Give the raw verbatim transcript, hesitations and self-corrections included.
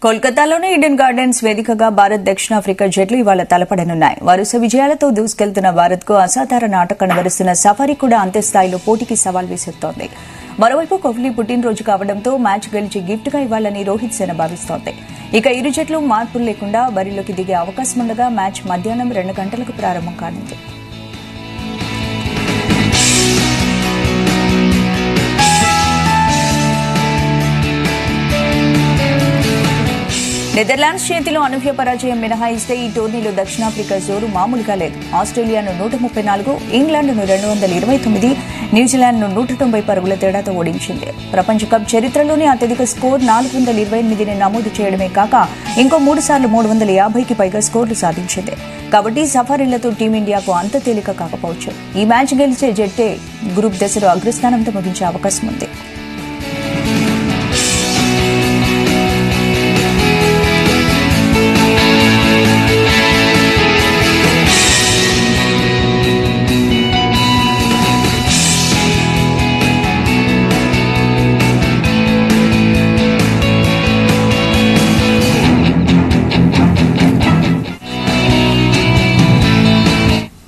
కోల్కతాలోని Eden gardens వేదికగా భారత్ దక్షిణాఫ్రికా జట్లు ఇవాళ తలపడనున్నాయి. వరుస విజయాలతో దూసుకెళ్తున్న భారత్ కు అసాధారణ ఆట కనబరుస్తున్న సఫారీ కూడా అంతే స్థాయిలో పోటీకి సవాల్ విసురుతోంది. మరోవైపు కోహ్లీ పుట్టినరోజు కావడంతో మ్యాచ్ గెలిచి గిఫ్ట్ గా ఇవ్వాలని రోహిత్ సేన భావిస్తోంది. ఇక ఇరు జట్లు మార్పులు లేకుండా బరిలోకి దిగే అవకాశముండగా మ్యాచ్ మధ్యాహ్నం రెండు గంటలకు ప్రారంభం కానుంది. నెదర్లాండ్స్ చేతిలో అనూహ్య పరాజయం మినహాయిస్తే ఈ టోర్నీలో దక్షిణాఫ్రికా జోరు మామూలుగా లేదు. ఆస్ట్రేలియాను నూట ముప్పై నాలుగు, ఇంగ్లాండ్ను రెండు వందల ఇరవై తొమ్మిది, న్యూజిలాండ్ను నూట తొంభై పరుగుల తేడాతో ఓడించింది. ప్రపంచ కప్ చరిత్రలోనే అత్యధిక స్కోర్ నాలుగు వందల ఇరవై ఎనిమిదిని నమోదు చేయడమే కాక ఇంకో మూడు సార్లు మూడు వందల యాభైకి పైగా స్కోర్లు సాధించింది. కాబట్టి సఫారీలతో టీమిండియాకు అంత తేలిక కాకపోవచ్చు. ఈ మ్యాచ్ గెలిచే జట్టే గ్రూప్ దశలో అగ్రస్థానంతో ముగించే అవకాశం ఉంది.